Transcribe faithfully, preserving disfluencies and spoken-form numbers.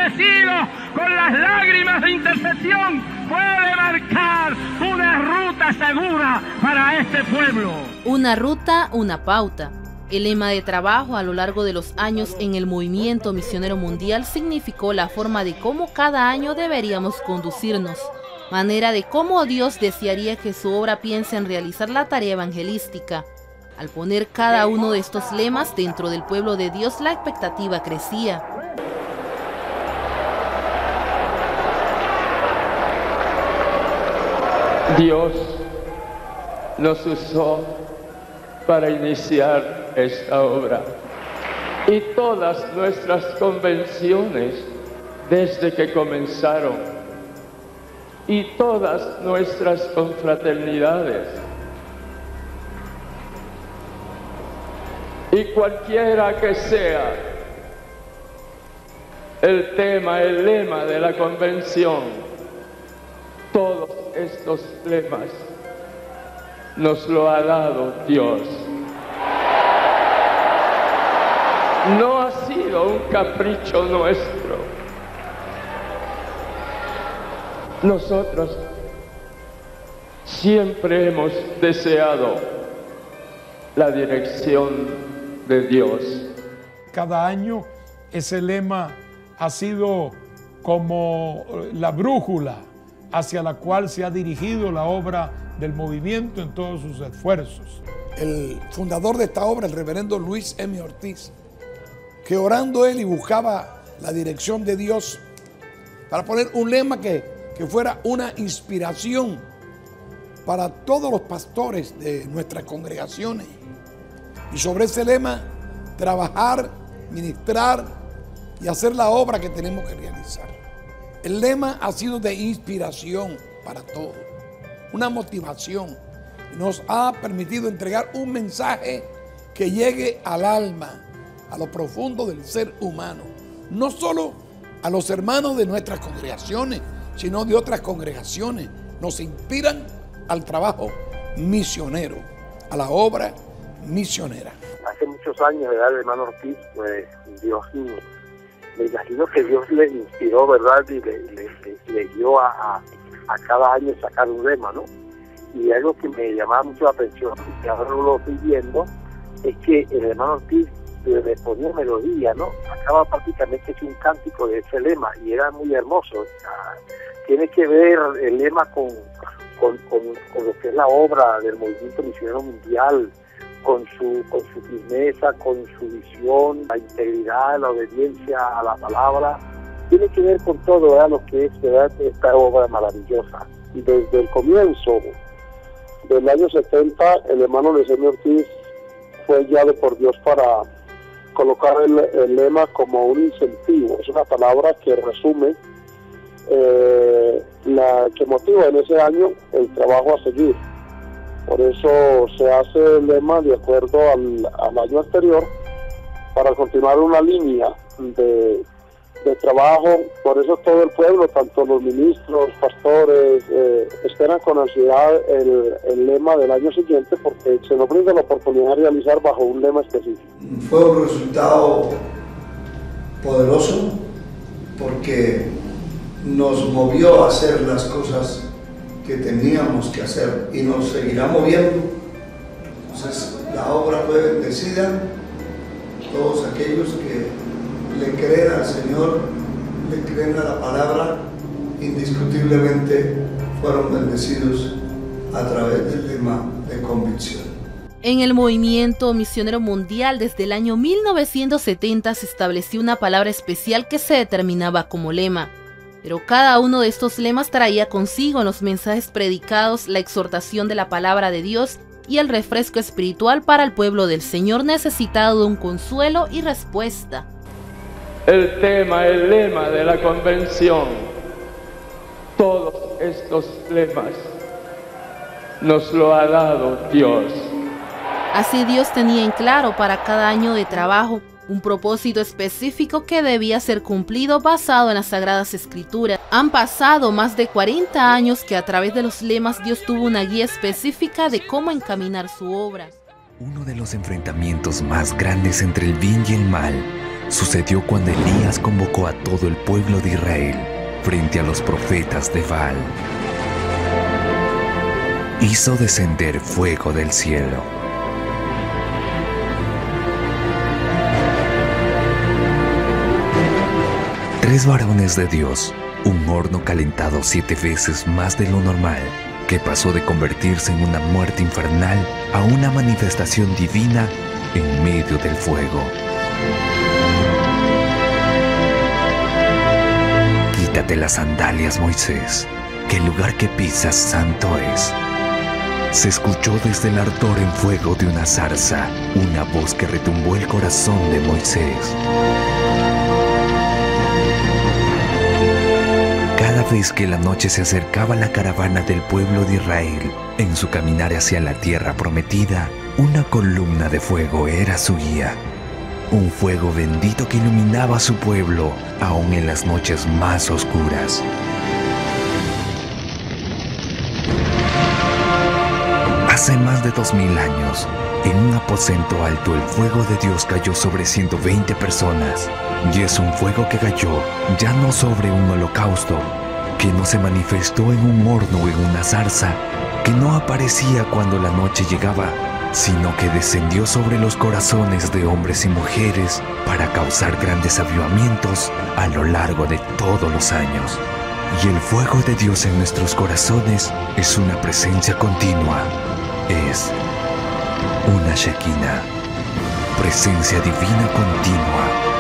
agradecido con las lágrimas de intercesión, puede marcar una ruta segura para este pueblo. Una ruta, una pauta. El lema de trabajo a lo largo de los años en el movimiento misionero mundial significó la forma de cómo cada año deberíamos conducirnos, manera de cómo Dios desearía que su obra piense en realizar la tarea evangelística. Al poner cada uno de estos lemas dentro del pueblo de Dios, la expectativa crecía. Dios nos usó para iniciar esta obra y todas nuestras convenciones desde que comenzaron y todas nuestras confraternidades y cualquiera que sea el tema, el lema de la convención, todos estos lemas nos lo ha dado Dios. No ha sido un capricho nuestro. Nosotros siempre hemos deseado la dirección de Dios. Cada año ese lema ha sido como la brújula hacia la cual se ha dirigido la obra del movimiento en todos sus esfuerzos. El fundador de esta obra, el reverendo Luis M. Ortiz, que orando él y buscaba la dirección de Dios para poner un lema que, que fuera una inspiración para todos los pastores de nuestras congregaciones. Y sobre ese lema, trabajar, ministrar y hacer la obra que tenemos que realizar. El lema ha sido de inspiración para todos, una motivación. Nos ha permitido entregar un mensaje que llegue al alma, a lo profundo del ser humano. No solo a los hermanos de nuestras congregaciones, sino de otras congregaciones. Nos inspiran al trabajo misionero, a la obra misionera. Hace muchos años, ¿verdad? El hermano Ortiz, pues Dios, me imagino que Dios le inspiró, ¿verdad? Y le, le, le, le dio a, a, a cada año sacar un lema, ¿no? Y algo que me llamaba mucho la atención, y que ahora lo estoy viendo, es que el hermano Ortiz le ponía melodía, ¿no? Acaba prácticamente hecho un cántico de ese lema y era muy hermoso. O sea, tiene que ver el lema con, con, con, con lo que es la obra del movimiento misionero mundial, con su, con su firmeza, con su visión, la integridad, la obediencia a la palabra. Tiene que ver con todo, ¿verdad? Lo que es, ¿verdad?, esta obra maravillosa. Y desde el comienzo del año setenta, el hermano Luis M. Ortiz fue guiado por Dios para colocar el, el lema como un incentivo. Es una palabra que resume, eh, la que motiva en ese año el trabajo a seguir. Por eso se hace el lema de acuerdo al, al año anterior para continuar una línea de, de trabajo. Por eso todo el pueblo, tanto los ministros, pastores, eh, esperan con ansiedad el, el lema del año siguiente, porque se nos brinda la oportunidad de realizar bajo un lema específico. Fue un resultado poderoso porque nos movió a hacer las cosas que teníamos que hacer y nos seguirá moviendo. Entonces la obra fue bendecida. Todos aquellos que le creen al Señor, le creen a la palabra, indiscutiblemente fueron bendecidos a través del lema de convicción. En el movimiento misionero mundial desde el año mil novecientos setenta se estableció una palabra especial que se determinaba como lema. Pero cada uno de estos lemas traía consigo en los mensajes predicados la exhortación de la palabra de Dios y el refresco espiritual para el pueblo del Señor necesitado de un consuelo y respuesta. El tema, el lema de la convención, todos estos lemas nos lo ha dado Dios. Así Dios tenía en claro para cada año de trabajo un propósito específico que debía ser cumplido basado en las Sagradas Escrituras. Han pasado más de cuarenta años que a través de los lemas Dios tuvo una guía específica de cómo encaminar su obra. Uno de los enfrentamientos más grandes entre el bien y el mal sucedió cuando Elías convocó a todo el pueblo de Israel frente a los profetas de Baal. Hizo descender fuego del cielo. Tres varones de Dios, un horno calentado siete veces más de lo normal, que pasó de convertirse en una muerte infernal a una manifestación divina en medio del fuego. Quítate las sandalias, Moisés, que el lugar que pisas santo es. Se escuchó desde el ardor en fuego de una zarza una voz que retumbó el corazón de Moisés. Cada vez que la noche se acercaba a la caravana del pueblo de Israel en su caminar hacia la tierra prometida, una columna de fuego era su guía. Un fuego bendito que iluminaba a su pueblo aún en las noches más oscuras. Hace más de dos mil años, en un aposento alto, el fuego de Dios cayó sobre ciento veinte personas. Y es un fuego que cayó ya no sobre un holocausto, que no se manifestó en un horno o en una zarza, que no aparecía cuando la noche llegaba, sino que descendió sobre los corazones de hombres y mujeres para causar grandes avivamientos a lo largo de todos los años. Y el fuego de Dios en nuestros corazones es una presencia continua, es una Shekinah, presencia divina continua.